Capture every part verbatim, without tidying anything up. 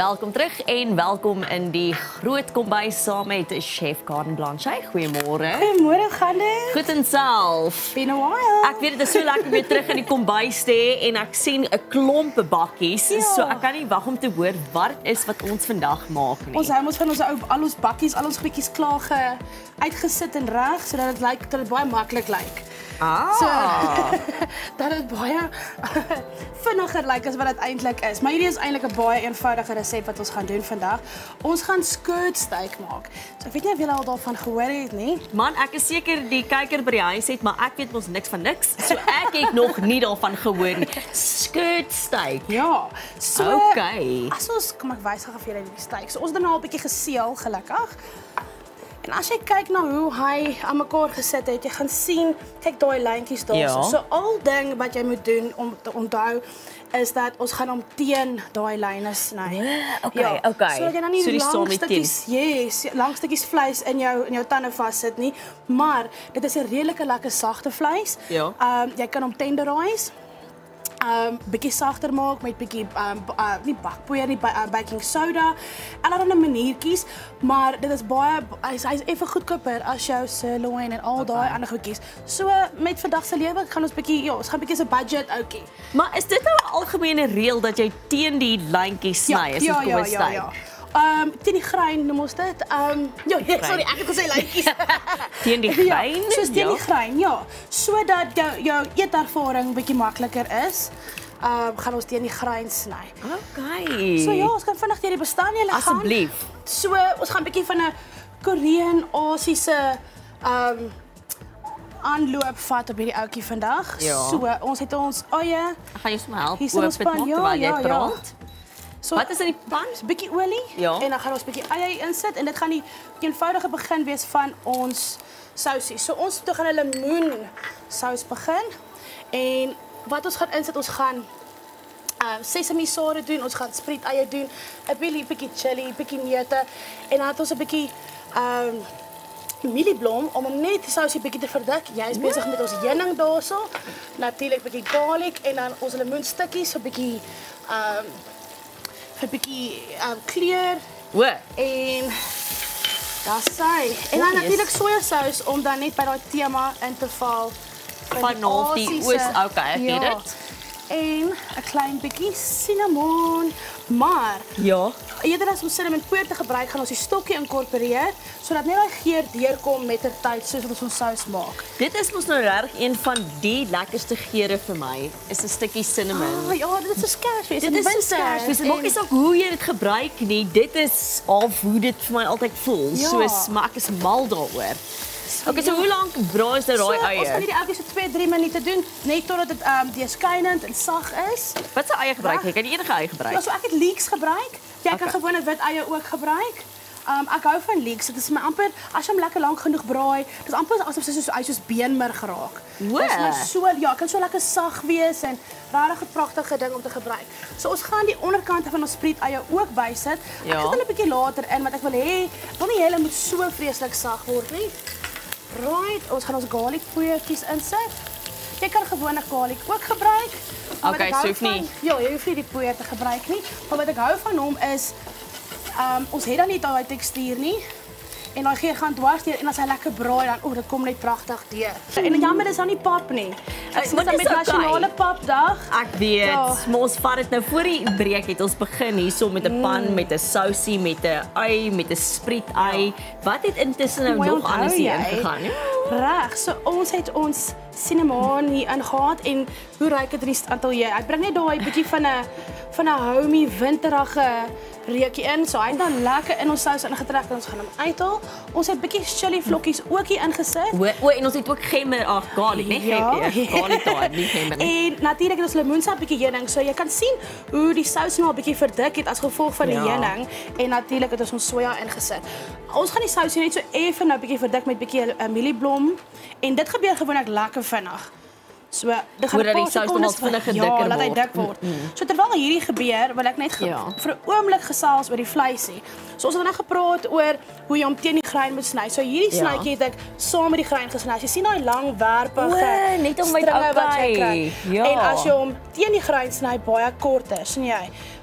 Welkom terug en welkom in die Groot Kombuis saam met chef Blanché. Goeiemôre. Goeiemôre, gaan dit? Goed en self. Been a while. Ek weet dit is so lekker om weer terug in die kombuis te hê en ek sien 'n klomp bakkies. Ja. So ek kan nie wag om te hoor wat is wat ons vandag maak nie. Ons hou ons van ons ou al ons bakkies, al ons goedjies klaar ge uitgesit en reg sodat dit lyk dat dit baie maklik lyk. Ah. So, dat dit baie vinniger lyk as wat dit eintlik is. Maar hierdie is eintlik 'n baie eenvoudige resep wat ons gaan doen vandag. Ons gaan skirt steak maak. So ek weet nie of julle al daarvan gehoor het nie. Man, ek is seker die kyker by die huis het, maar ek weet mos niks van niks. So ek het nog nie daarvan gehoor nie. Skirt steak. Ja. So Okay. As ons kom ek wys gou vir julle die steak. So ons het dan al 'n bietjie geseël gelukkig. En as jy kyk na hoe hy aan mekaar gesit het, jy gaan sien, kyk daai lyntjies daar. Ja. So al ding wat jy moet doen om te onthou is dat ons gaan hom teen daai lyne sny. Okay, ja, okay. Sodat jy dan nie So die lang saam met stukkies, yes, lang stukkies vleis in jou in jou tande vassit nie, maar dit is 'n redelike lekker sagte vleis. Ja. Ehm um, jy kan hom tenderize. Um bietjie sagter maak met bietjie um uh, nie bakpoeier nie, uh, baking soda. Allerlei maniertjies, maar dit is baie hy's hy's effe goedkoper as jou sirloin en al daai ander goedjies. So met vandag se lewe gaan ons bietjie ja, ons gaan bietjie se budget ouetjie. Maar is dit nou 'n algemene reël dat jy teen die lyntjies sny Ja, as ja, dit ja, kom ja, ja. Um teen die grein noem ons dit. Um ja, ja, sorry, ek het gesê lyntjies. Teen die grein? Ja, soos teen die grein, ja. Sodat jou jou eetervaring bietjie makliker is. Um gaan ons teen die grein sny. Okay. So ja, ons kan vinnig deur die bestanddele gaan. Asseblief. So ons gaan 'n bietjie van 'n Korean Asiese um aanloop vat op hierdie ouetjie vandag. Ja. So ons het ons eie. Ek gaan jou sommer help Hier is ons oop pan, maak ja, terwyl jy ja, ja. praat. So Wat is in die pan? 'n bietjie olie Ja. en dan gaan ons 'n bietjie eie insit en dit gaan die eenvoudige begin wees van ons sousie. So ons toe gaan 'n lemoen sous begin en wat ons gaan insit, ons gaan um sesame sade doen, ons gaan spriet eie doen, 'n bietjie bietjie chili, 'n bietjie neute en dan het ons 'n bietjie um mielieblom om hom net die sousie bietjie te verdik. Jy is besig met ons heuning daarso. Natuurlik bietjie garlic en dan ons lemoenstukkies so 'n bietjie um vir 'n bietjie um kleur O, en daar's sy. En dan O, yes. natuurlik sojasous om dan net by daai tema in te val vanaf die Asiese- oos. Okay, ek ja. weet dit. En 'n klein bietjie cinnamon, maar Ja. eerder as om cinnamon te gebruik, gaan ons die stokkie inkorporeer sodat net daai geur deurkom met ter tyd soos wat ons ons sous maak. Dit is mos nou regtig een van die lekkerste geure vir my. Is 'n stukkie cinnamon. Oh, ja, dit is so Kersfees. Dit is so skerp. Dit maak nie saak hoe jy dit gebruik nie. Dit is half hoe dit vir my altyd voel. Ja. Soos maar ek is mal daaroor. Okay, so hoe lank braai is dit So, raai ons gaan eie? hierdie elke so twee drie minute doen, net totdat dit um deurskynend en sag is. Wat se eie gebruik jy? Kan jy enige eie gebruik? Ja, so ek het leeks gebruik. Jy kan Okay. gewone wit eie ook gebruik. Um ek hou van leeks. Dit is my amper as jy hom lekker lank genoeg braai, dis amper asof hy soos hy soos beenmerg geraak. O. Dit is my so ja, kan so lekker sag wees en regtig 'n pragtige ding om te gebruik. So ons gaan die onderkante van ons spriet eie ook bysit. Ja. Ek sit hulle 'n bietjie later in want ek wil hê, ek wil nie hulle moet so vreeslik sag word nie. Right, ons gaan ons garlic poeiertjies insit. Jy kan gewone garlic ook gebruik. maar wat Okay, ek hou so hoef nie- van- Ja, jy hoef nie die poeier te gebruik nie. Maar wat ek hou van hom is, um, ons het dan nie daai tekstuur nie. En daai geur gaan dwars deur en as hy lekker braai dan, o, dit kom net pragtig deur. En jammer dis dan nie pap nie. Ek sê maar dan dis met okay. nasionale papdag. Ek weet, Ja. maar ons vat dit nou voor die breek het ons begin hierso met 'n pan, Mm. met 'n sousie, met 'n ei, met 'n spriet ei. Wat het intussen nou Mooi nog onthou anders hier jy. ingegaan? Ja. Reg, so ons het ons cinnamon hier ingehaat en hoe ruik dit in die ateljee? Hy bring net daai bietjie van 'n van 'n homey winterige reukie in. So hy het dan lekker in ons sous ingetrek en ons gaan hom uithaal. Ons het bietjie chili vlokkies ook hier ingesit. O, o, en ons het ook gemmer, ag, garlic, nee, Ja. gemmer. Garlic daar, nie gemmer nie. En natuurlik het ons lemoensap bietjie heuning. So jy kan sien hoe die sous nou 'n bietjie verdik het as gevolg van die Ja. heuning en natuurlik het ons ons soja ingesit. Ons gaan die sous net so effe nou bietjie verdik met bietjie uh, mielieblom en dit gebeur gewoonlik lekker vinnig. So, dit gaan 'n Voordat die paar sous sekondes nogal vinnig ja, dikker laat hy word. dik word. So terwyl hierdie gebeur, wil ek net ge- Ja. vir 'n oomblik gesels oor die vleisie. So ons het nou gepraat oor hoe jy hom teen die grein moet sny. So hierdie Ja. snytjie het ek saam met die grein gesny. Jy sien daai lang werpige O, net om met stringe wat jy okay. kry. Ja. En as jy hom teen die grein sny baie korter, sien jy,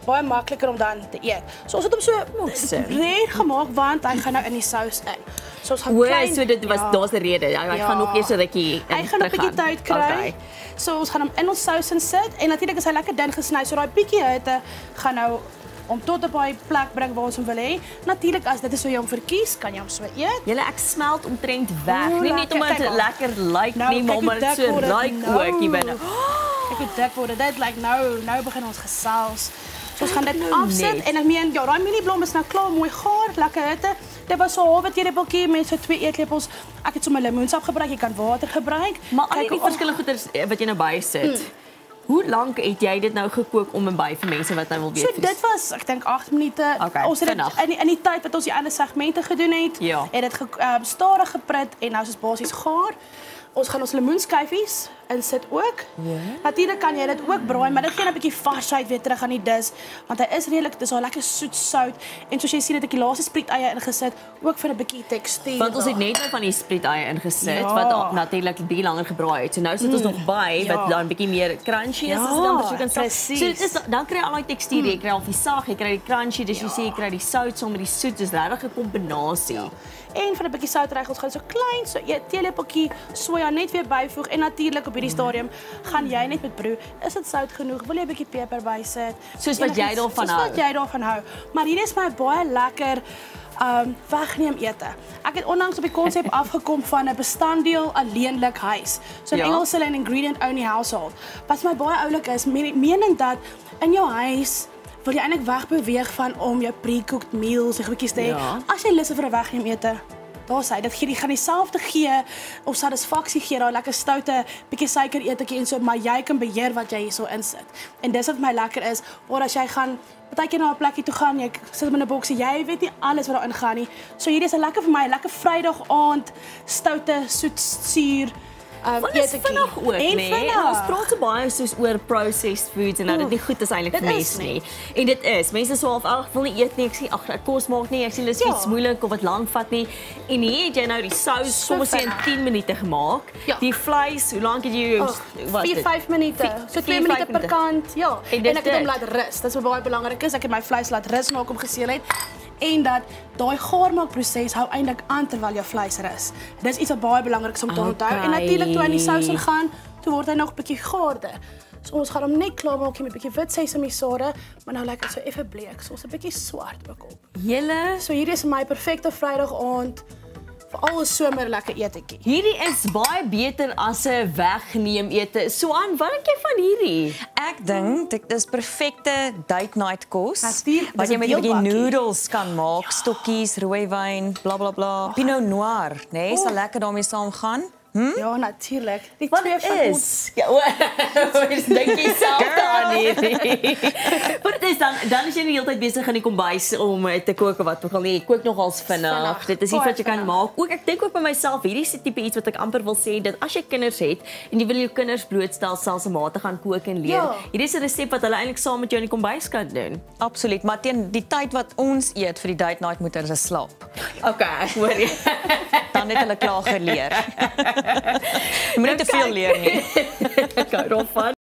baie makliker om dan te eet. So ons het hom so red gemaak want hy gaan nou in die sous in. So ons gaan O, klein, so dit was ja, daar's 'n rede. Hy ja. gaan nog eers 'n rukkie in. Hy gaan 'n bietjie tyd kry. Okay. So ons gaan hom in ons sous insit en natuurlik is hy lekker dun gesny. So daai bietjie hitte gaan nou om tot op daai plek bring waar ons hom wil hê. Natuurlik as dit is so jy hom verkies, kan jy hom so eet. Julle ek smelt omtrent weg. Oeh, Nie net omdat dit lekker lyk nou, nie, maar kyk hoe omdat dit dik so word dit ruik nou. ook hier binne. Ek het dik word dit lyk nou nou begin ons gesels. So ons gaan dit nou afsit net. en ek meen ja, daai mielieblom is nou klaar mooi gaar, lekker hitte. Dit was so 'n halwe teelepeltjie met so twee eetlepels. Ek het sommer lemoensap gebruik, jy kan water gebruik. Maar al Kyk die hoe- verskillende goeders wat jy nou by sit. Mm. Hoe lank het jy dit nou gekook om en by vir mense wat nou wil weet? So dit was ek dink agt minute. Okay, ons het dit vinnig. in die, in die tyd wat ons die ander segmente gedoen het, Ja. het dit ge, um, stadig geprit en nou is dit basies gaar. Ons gaan ons lemoenskyfies insit ook. Ja. Natuurlik kan jy dit ook braai, maar dit gee 'n bietjie varsheid weer terug aan die dis, want hy is redelik, dis al lekker soet sout en soos jy sien het ek die laaste spriet-eie ingesit, ook vir 'n bietjie tekstuur. Want ons het net nou van die spriet-eie ingesit Ja. wat natuurlik die langer gebraai het. So nou sit ons nog by ja. wat dan 'n bietjie meer crunchy is Ja, as dit dan besoek en presies. So dit is dan kry jy al daai tekstuur, jy kry al die sag, jy kry die crunchy, dis jy sê jy kry die sout saam met die soet, dis regtig 'n kombinasie. Ja. En vir 'n bietjie soutregels gaan so klein, so 'n teelepeltjie soja net weer byvoeg en natuurlik op hierdie stadium gaan jy net met proe, is dit sout genoeg? Wil jy 'n bietjie peper bysit? Soos wat jy Enigiets, daarvan soos hou. wat jy daarvan hou. Maar hier is my baie lekker um wegneem ete. Ek het onlangs op die konsep afgekom van 'n bestanddeel alleenlik huis. So in Ja. Engels hulle 'n ingredient only household. Wat my baie oulik is, men- menend dat in jou huis wil jy eintlik wegbeweeg van om jou pre-cooked meals en goedjies te hê. Ja. As jy lus is vir 'n wegneem ete, daar's hy. Dit gee die gaan dieselfde gee of satisfaksie gee, daai lekker stoute bietjie suiker etetjie en so, maar jy kan beheer wat jy hierso insit. En dis wat my lekker is, waar as jy gaan partykeer na 'n plekkie toe gaan, jy sit in 'n boksie, jy weet nie alles wat daarin gaan nie. So hierdie is 'n lekker vir my, 'n lekker Vrydag aand stoute soet suur um, Want dit is etetjie. vinnig ook, En nee. vinnig. En ons praat so baie soos oor processed foods en dat dit nie goed is eintlik dit vir is mense nie. En dit is. Mense sê half ag, ek wil nie eet nie, ek sê ag, ek kos maak nie, ek sê dis Ja. iets moeilik of wat lank vat nie. En hier het jy nou die sous So soms in vinnig. tien minute gemaak. Ja. Die vleis, hoe lank het jy Ag, wat? vier, vyf minute. Vier- So vier, twee minute vyf per minute. kant. Ja. En En, dis ek het hom dit. laat rus. Dis wat baie belangrik is. Ek het my vleis laat rus na ek hom geseël het. En dat daai gaarmaakproses hou eintlik aan terwyl jou vleis rus. Dis iets wat baie belangrik is om te onthou. En Okay. natuurlik toe hy in die sous ingaan, toe word hy nog 'n bietjie gaarder. So ons gaan hom net klaar maak hier met 'n bietjie wit sesame sade, maar nou lyk dit so effe bleek. So ons 'n bietjie swart ook op. Julle, So hierdie is my perfekte Vrydag aand vir al 'n somer lekker etetjie. hierdie is baie beter as 'n wegneem ete. Suan, wat dink jy van hierdie? Ek dink dit is perfekte date night kos. Natuurlijk, Wat dis jy een met 'n bietjie deelbakkie. noodles kan maak, ja. Stokkies, rooiwyn, bla bla bla. Pinot noir, né? Nee, sal lekker daarmee saamgaan. Hm? Ja, natuurlik. Die Wat twee van ons is? Ja, o, ek dink jy self aan hierdie. Wat is dan dan is jy die hele tyd besig in die kombuis om eh, te kook of wat ook al nie. Jy kook nogals vinnig. Vinnig, Dit is iets baie wat jy kan vinnig. maak. Ook ek dink ook by myself, hierdie is die tipe iets wat ek amper wil sê dat as jy kinders het en jy wil jou kinders blootstel selfs om te gaan kook en leer. Ja. Hierdie is 'n resep wat hulle eintlik saam met jou in die kombuis kan doen. Absoluut, maar teen die tyd wat ons eet vir die date night moet hulle slaap. Okay, ek hoor jy. Dan het hulle klaar geleer. Jy moet nie te veel leer nie. Ek hou daarvan.